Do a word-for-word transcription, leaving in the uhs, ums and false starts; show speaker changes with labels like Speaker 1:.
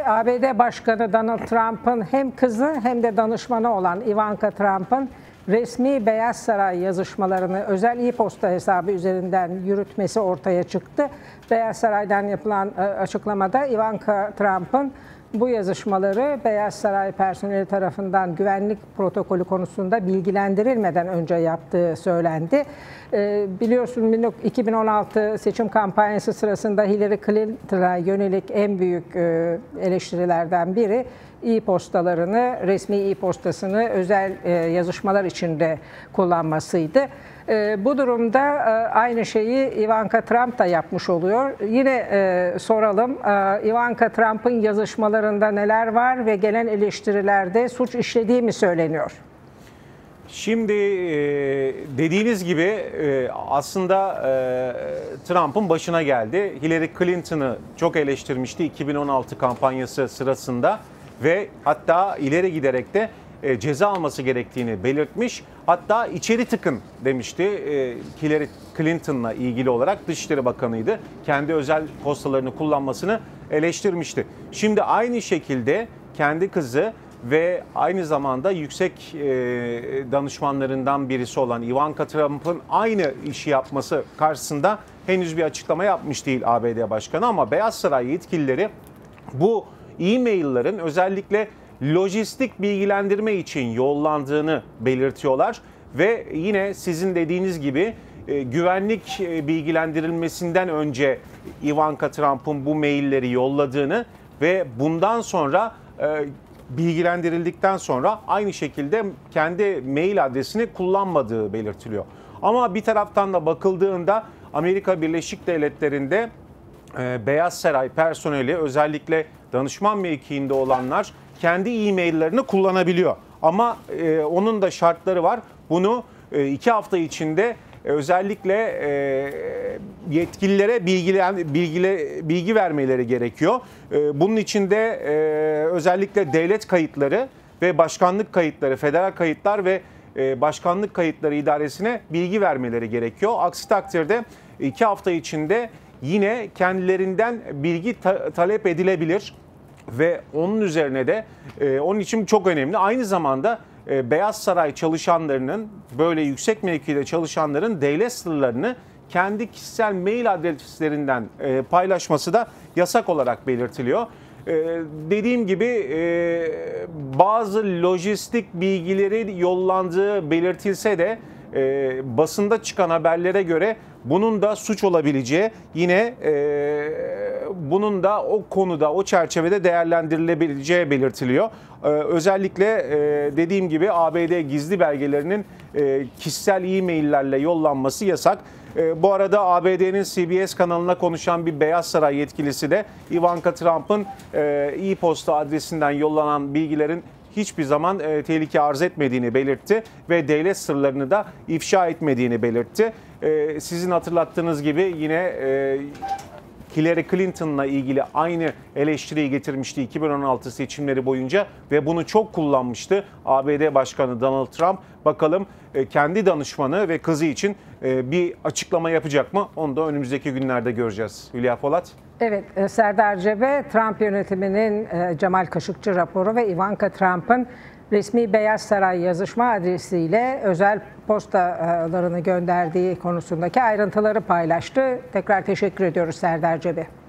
Speaker 1: A B D Başkanı Donald Trump'ın hem kızı hem de danışmanı olan Ivanka Trump'ın resmi Beyaz Saray yazışmalarını özel e-posta hesabı üzerinden yürütmesi ortaya çıktı. Beyaz Saray'dan yapılan açıklamada Ivanka Trump'ın bu yazışmaları Beyaz Saray personeli tarafından güvenlik protokolü konusunda bilgilendirilmeden önce yaptığı söylendi. Biliyorsun iki bin on altı seçim kampanyası sırasında Hillary Clinton'a yönelik en büyük eleştirilerden biri e-postalarını, resmi e-postasını özel yazışmalar içinde kullanmasıydı. Bu durumda aynı şeyi Ivanka Trump da yapmış oluyor. Yine soralım, Ivanka Trump'ın yazışmalarında neler var ve gelen eleştirilerde suç işlediği mi söyleniyor?
Speaker 2: Şimdi dediğiniz gibi aslında Trump'ın başına geldi. Hillary Clinton'ı çok eleştirmişti iki bin on altı kampanyası sırasında ve hatta ileri giderek de ceza alması gerektiğini belirtmiş. Hatta içeri tıkın demişti Hillary Clinton'la ilgili olarak. Dışişleri Bakanı'ydı. Kendi özel postalarını kullanmasını eleştirmişti. Şimdi aynı şekilde kendi kızı ve aynı zamanda yüksek danışmanlarından birisi olan Ivanka Trump'ın aynı işi yapması karşısında henüz bir açıklama yapmış değil A B D Başkanı, ama Beyaz Saray yetkilileri bu e-mail'ların özellikle lojistik bilgilendirme için yollandığını belirtiyorlar ve yine sizin dediğiniz gibi e, güvenlik e, bilgilendirilmesinden önce Ivanka Trump'ın bu mailleri yolladığını ve bundan sonra e, bilgilendirildikten sonra aynı şekilde kendi mail adresini kullanmadığı belirtiliyor. Ama bir taraftan da bakıldığında Amerika Birleşik Devletleri'nde e, Beyaz Saray personeli, özellikle danışman mevkiinde olanlar kendi e-maillerini kullanabiliyor. Ama e, onun da şartları var. Bunu e, iki hafta içinde e, özellikle e, yetkililere bilgilen, bilgile, bilgi vermeleri gerekiyor. E, bunun içinde e, özellikle devlet kayıtları ve başkanlık kayıtları, federal kayıtlar ve e, başkanlık kayıtları idaresine bilgi vermeleri gerekiyor. Aksi takdirde iki hafta içinde yine kendilerinden bilgi ta- talep edilebilir. Ve onun üzerine de e, onun için çok önemli. Aynı zamanda e, Beyaz Saray çalışanlarının, böyle yüksek mevkide çalışanların devlet sırlarını kendi kişisel mail adreslerinden e, paylaşması da yasak olarak belirtiliyor. E, dediğim gibi e, bazı lojistik bilgileri yollandığı belirtilse de e, basında çıkan haberlere göre bunun da suç olabileceği, yine e, bunun da o konuda, o çerçevede değerlendirilebileceği belirtiliyor. Ee, özellikle e, dediğim gibi A B D gizli belgelerinin e, kişisel e-maillerle yollanması yasak. E, bu arada A B D'nin C B S kanalına konuşan bir Beyaz Saray yetkilisi de Ivanka Trump'ın e, e-posta adresinden yollanan bilgilerin hiçbir zaman e, tehlike arz etmediğini belirtti ve devlet sırlarını da ifşa etmediğini belirtti. E, sizin hatırlattığınız gibi yine e, Hillary Clinton'la ilgili aynı eleştiriyi getirmişti iki bin on altı seçimleri boyunca ve bunu çok kullanmıştı A B D Başkanı Donald Trump. Bakalım kendi danışmanı ve kızı için bir açıklama yapacak mı? Onu da önümüzdeki günlerde göreceğiz. Hülya Polat.
Speaker 1: Evet, Serdar Cebe, Trump yönetiminin Cemal Kaşıkçı raporu ve Ivanka Trump'ın resmi Beyaz Saray yazışma adresiyle özel postalarını gönderdiği konusundaki ayrıntıları paylaştı. Tekrar teşekkür ediyoruz Serdar Cebe.